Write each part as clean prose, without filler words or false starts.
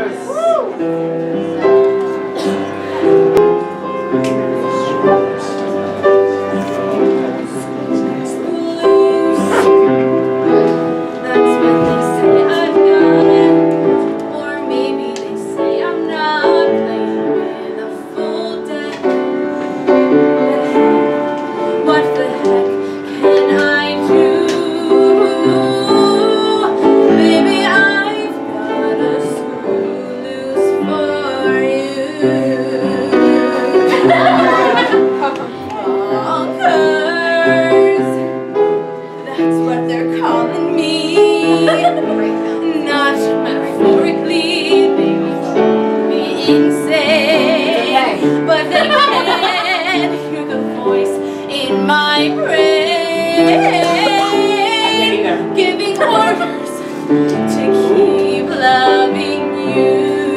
Giving orders to keep loving you.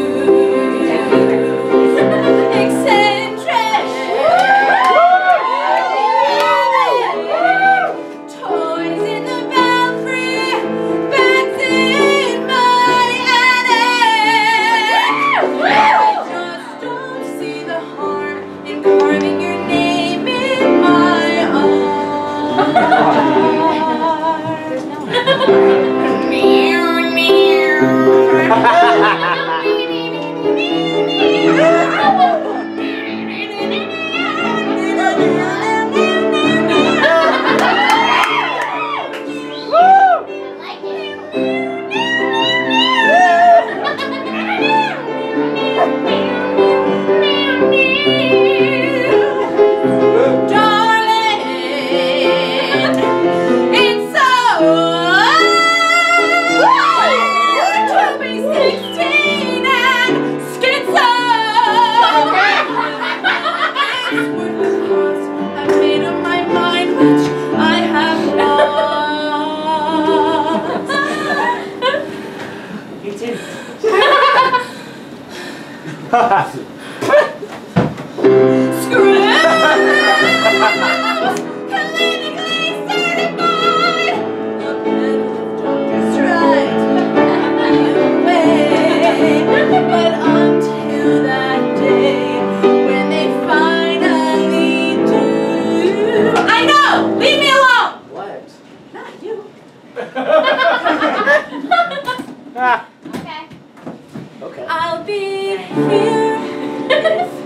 Eccentric, toys in the belfry, beds in my attic. I just don't see the harm in carving your name in my arm. Okay. I'll be here.